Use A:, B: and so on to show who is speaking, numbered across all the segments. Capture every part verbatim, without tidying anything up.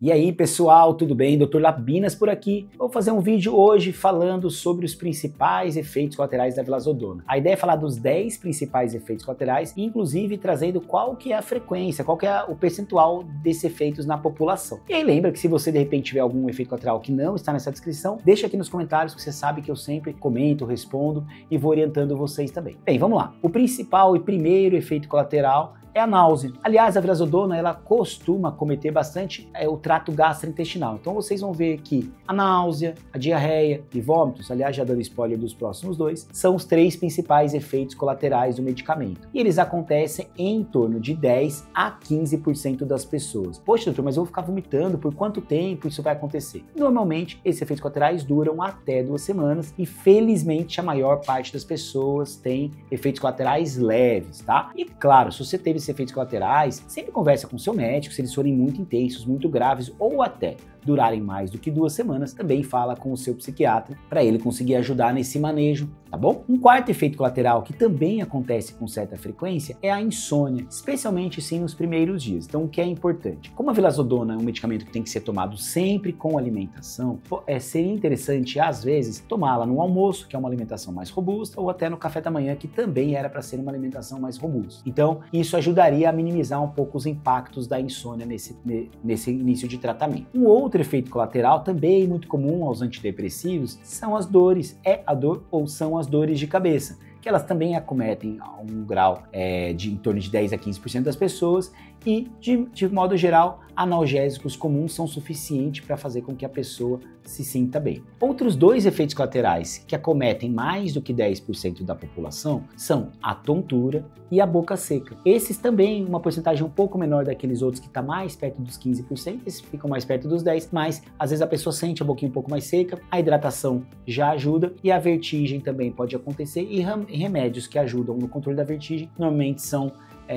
A: E aí pessoal, tudo bem? doutor Labinas por aqui. Vou fazer um vídeo hoje falando sobre os principais efeitos colaterais da vilazodona. A ideia é falar dos dez principais efeitos colaterais, inclusive trazendo qual que é a frequência, qual que é o percentual desses efeitos na população. E aí lembra que se você de repente tiver algum efeito colateral que não está nessa descrição, deixa aqui nos comentários que você sabe que eu sempre comento, respondo e vou orientando vocês também. Bem, vamos lá. O principal e primeiro efeito colateral é a náusea. Aliás, a vilazodona ela costuma cometer bastante é, o trato gastrointestinal. Então vocês vão ver que a náusea, a diarreia e vômitos, aliás, já dando spoiler dos próximos dois, são os três principais efeitos colaterais do medicamento. E eles acontecem em torno de dez a quinze por cento das pessoas. Poxa, doutor, mas eu vou ficar vomitando, por quanto tempo isso vai acontecer? Normalmente, esses efeitos colaterais duram até duas semanas e felizmente a maior parte das pessoas tem efeitos colaterais leves, tá? E claro, se você teve efeitos colaterais, sempre conversa com seu médico, se eles forem muito intensos, muito graves ou até durarem mais do que duas semanas, também fala com o seu psiquiatra para ele conseguir ajudar nesse manejo, tá bom? Um quarto efeito colateral que também acontece com certa frequência é a insônia, especialmente sim nos primeiros dias. Então o que é importante? Como a vilazodona é um medicamento que tem que ser tomado sempre com alimentação, é, seria interessante às vezes tomá-la no almoço, que é uma alimentação mais robusta, ou até no café da manhã, que também era para ser uma alimentação mais robusta. Então isso ajudaria a minimizar um pouco os impactos da insônia nesse, nesse início de tratamento. Um outro Outro efeito colateral, também muito comum aos antidepressivos, são as dores, é a dor ou são as dores de cabeça, que elas também acometem a um grau é, de em torno de dez a quinze por cento das pessoas e, de, de modo geral, analgésicos comuns são suficientes para fazer com que a pessoa se sinta bem. Outros dois efeitos colaterais que acometem mais do que dez por cento da população são a tontura e a boca seca. Esses também, uma porcentagem um pouco menor daqueles outros que está mais perto dos quinze por cento, esses ficam mais perto dos dez por cento, mas às vezes a pessoa sente a boquinha um pouco mais seca, a hidratação já ajuda e a vertigem também pode acontecer e remédios que ajudam no controle da vertigem normalmente são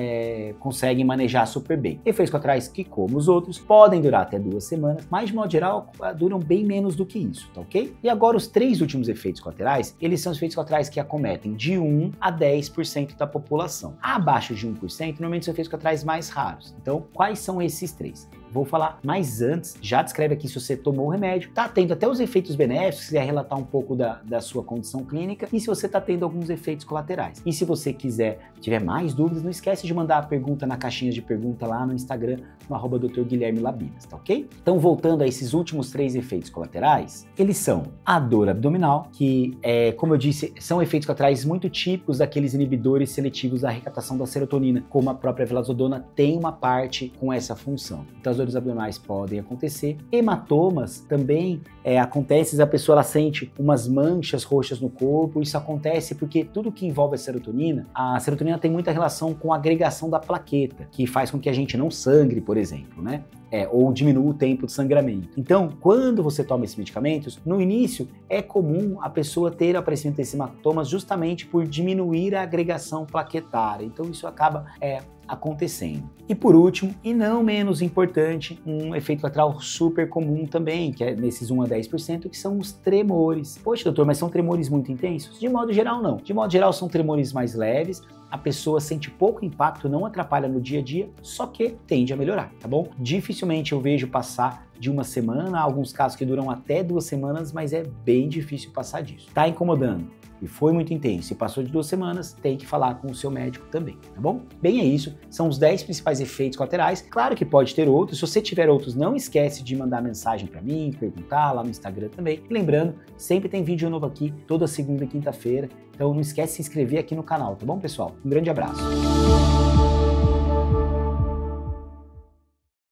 A: É, conseguem manejar super bem. Efeitos colaterais que, como os outros, podem durar até duas semanas, mas de modo geral duram bem menos do que isso, tá ok? E agora os três últimos efeitos colaterais, eles são os efeitos colaterais que acometem de um a dez por cento da população. Abaixo de um por cento, normalmente são efeitos colaterais mais raros. Então, quais são esses três? Vou falar mais antes, já descreve aqui se você tomou o remédio, tá tendo até os efeitos benéficos, se quiser relatar um pouco da, da sua condição clínica e se você tá tendo alguns efeitos colaterais. E se você quiser, tiver mais dúvidas, não esquece de mandar a pergunta na caixinha de pergunta lá no Instagram, no arroba doutor Guilherme Labinas, tá ok? Então voltando a esses últimos três efeitos colaterais, eles são a dor abdominal, que é, como eu disse, são efeitos colaterais muito típicos daqueles inibidores seletivos da recaptação da serotonina, como a própria vilazodona tem uma parte com essa função. Então as dores abdominais podem acontecer. Hematomas também é, acontece, a pessoa ela sente umas manchas roxas no corpo. Isso acontece porque tudo que envolve a serotonina, a serotonina tem muita relação com a agregação da plaqueta, que faz com que a gente não sangre, por exemplo, né? É, ou diminua o tempo de sangramento. Então, quando você toma esses medicamentos, no início é comum a pessoa ter o aparecimento desses hematomas justamente por diminuir a agregação plaquetária. Então, isso acaba é, acontecendo. E por último, e não menos importante, um efeito colateral super comum também, que é nesses um a dez por cento, que são os tremores. Poxa, doutor, mas são tremores muito intensos? De modo geral, não. De modo geral, são tremores mais leves, a pessoa sente pouco impacto, não atrapalha no dia a dia, só que tende a melhorar, tá bom? Dificilmente eu vejo passar de uma semana, há alguns casos que duram até duas semanas, mas é bem difícil passar disso. Tá incomodando e foi muito intenso e passou de duas semanas, tem que falar com o seu médico também, tá bom? Bem, é isso, são os dez principais efeitos colaterais, claro que pode ter outros, se você tiver outros, não esquece de mandar mensagem para mim, perguntar lá no Instagram também. E lembrando, sempre tem vídeo novo aqui, toda segunda e quinta-feira, então não esquece de se inscrever aqui no canal, tá bom, pessoal? Um grande abraço!